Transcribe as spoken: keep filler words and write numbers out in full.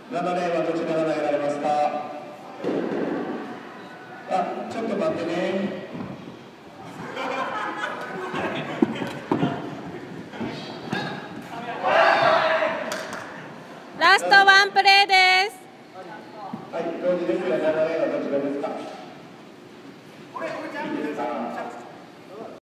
ななレーンはどちらが投げられますか。あ、ちょっと待ってね。 ラストワンプレーです。 はい、同時ですがななレーンはどちらですか。これこれジャンプですか。